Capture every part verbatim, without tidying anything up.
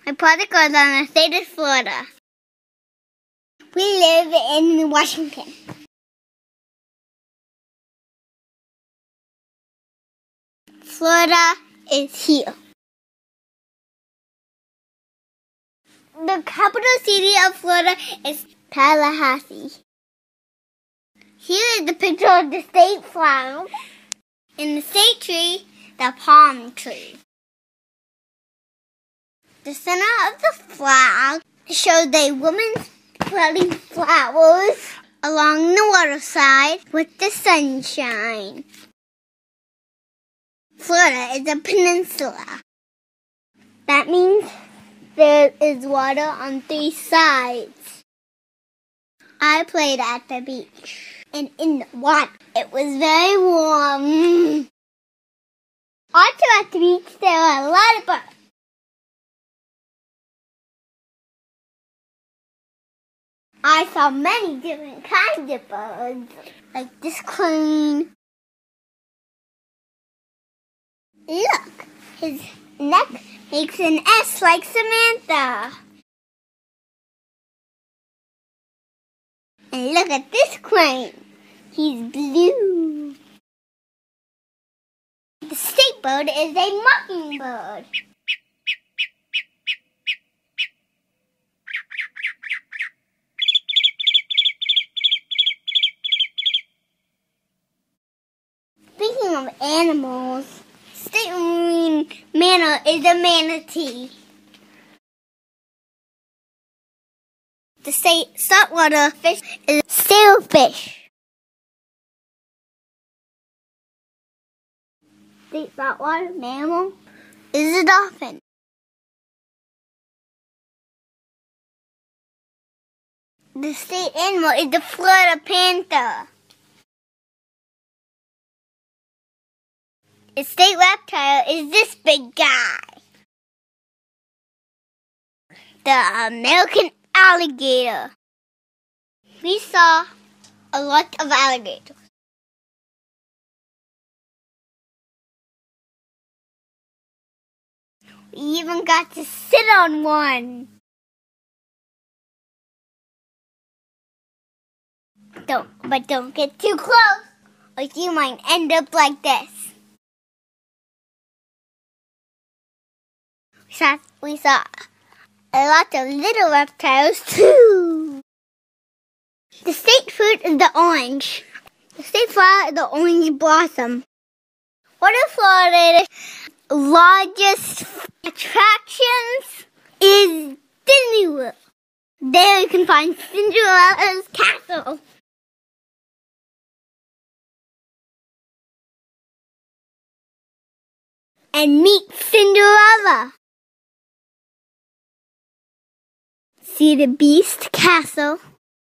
My project was on the state of Florida. We live in Washington. Florida is here. The capital city of Florida is Tallahassee. Here is the picture of the state flag. In the state tree, the palm tree. The center of the flag shows a woman spreading flowers along the waterside with the sunshine. Florida is a peninsula. That means there is water on three sides. I played at the beach, and in the water, it was very warm. Also at the beach, there were a lot of birds. I saw many different kinds of birds, like this crane. Look, his neck makes an S like Samantha. And look at this crane. He's blue. The state bird is a mockingbird. Speaking of animals, state marine mammal is a manatee. The state saltwater fish is a sailfish. State saltwater mammal is a dolphin. The state animal is the Florida panther. The state reptile is this big guy. The American alligator. We saw a lot of alligators. We even got to sit on one. Don't, but don't get too close, or you might end up like this. We saw, we saw a lot of little reptiles too. The state fruit is the orange. The state flower is the orange blossom. One of Florida's largest attractions is Disney World. There you can find Cinderella's castle. And meet Cinderella. See the Beast Castle.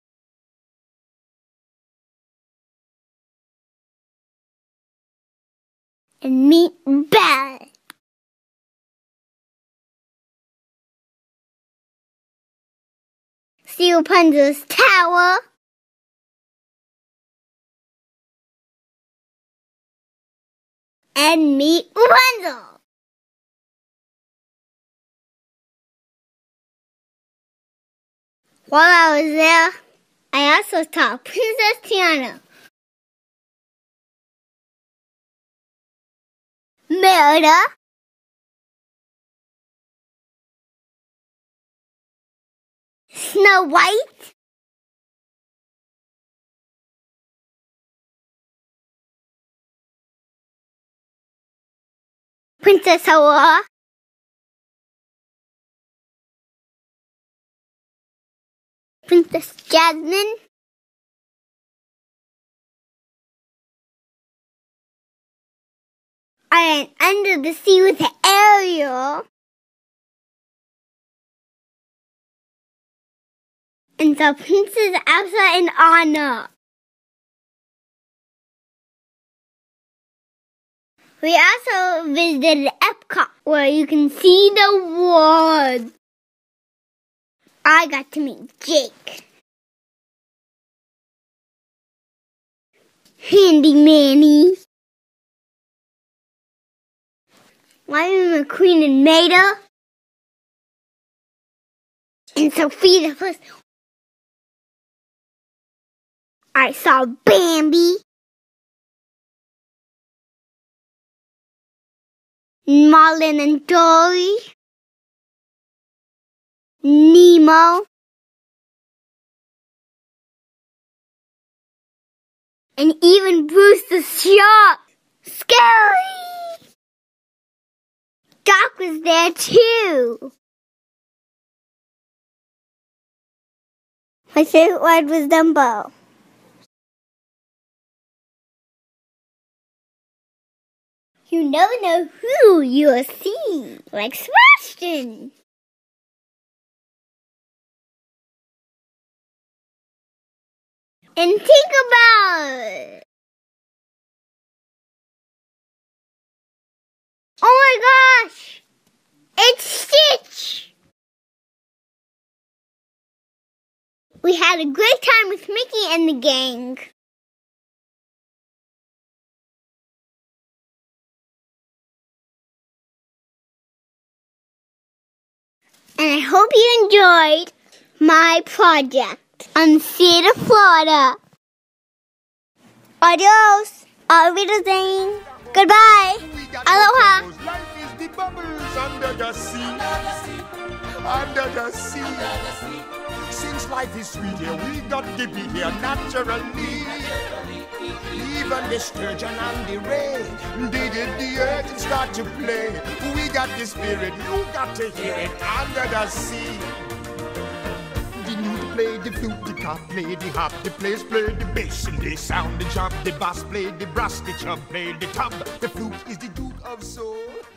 And meet Belle. See Rapunzel's tower. And meet Rapunzel. While I was there, I also saw Princess Tiana. Merida. Snow White. Princess Aurora. Princess Jasmine. I went under the sea with Ariel. And saw Princess Elsa and Anna. We also visited Epcot, where you can see the world. I got to meet Jake. Handy Manny. Lightning McQueen and Maida. and Sophia the first. I saw Bambi, Marlin and Dory, Nemo, and even Bruce the Shark. Scary! Doc was there too. My favorite word was Dumbo. You never know who you'll see, like Sebastian. And think about it. Oh my gosh! It's Stitch! We had a great time with Mickey and the gang. And I hope you enjoyed my project on Cedar, Florida. Adios. Auf Wiedersehen. Goodbye. Aloha. Life is the bubbles under the sea. Under the sea. Since life is sweet here, we got to be here naturally. Even the sturgeon and the ray did it, the earth and start to play. We got the spirit, you got to hear it under the sea. The newt play the flute, the cop play the hop, the players play the bass and they sound the jump, the bass play the brass, the chub play the tub. The flute is the duke of soul.